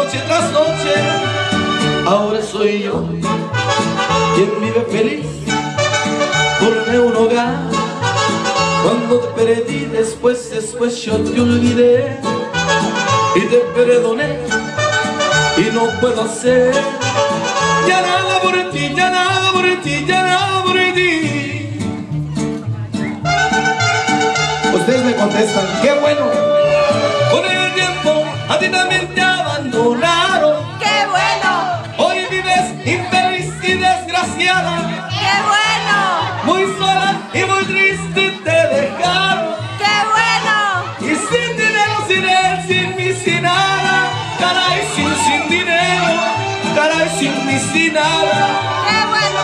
noche tras noche. Ahora soy yo quien vive feliz, formé un hogar. Cuando te perdí, después yo te olvidé y te perdoné, y no puedo hacer ya nada por ti, ya nada por ti, ya nada por ti. Ustedes me contestan, qué bueno. Con el tiempo a ti también te abandonaron. ¡Qué bueno! Hoy vives infeliz y desgraciada. ¡Qué bueno! Muy sola y muy triste te dejaron. ¡Qué bueno! Y sin dinero, sin él, sin mí, sin nada. Caray, sin dinero. Caray, sin mí, sin nada. ¡Qué bueno!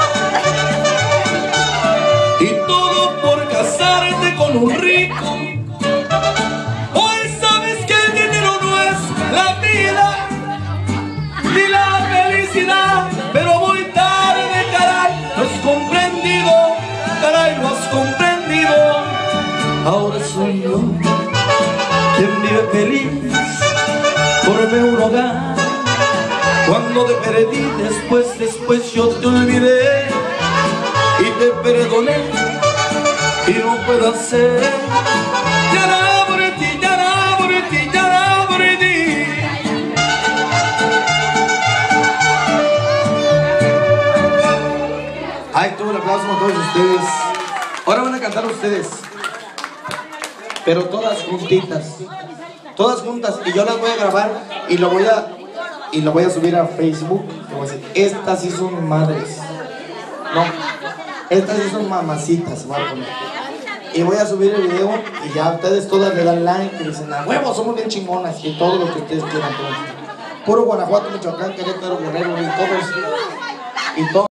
Y todo por casarte con un rico. Hoy sabes que el dinero no es la vida ni la felicidad, pero muy tarde, caray, lo has comprendido. Caray, lo has comprendido. Ahora soy yo quien vive feliz, formé un hogar. Cuando te perdí, después yo te olvidé y te perdoné, y no puedo hacer ya nada por ti, ya nada por ti, ya nada por ti. Ay, tuve un aplauso con todos ustedes. Ahora van a cantar ustedes, pero todas juntitas, todas juntas, y yo las voy a grabar y lo voy a subir a Facebook. Voy a decir, estas sí son madres. No, estas sí son mamacitas, voy a poner. Y voy a subir el video y ya ustedes todas le dan like y dicen, a huevo, somos bien chingonas, y todo lo que ustedes quieran. Puro Guanajuato, Michoacán, Querétaro, Guerrero, y todos.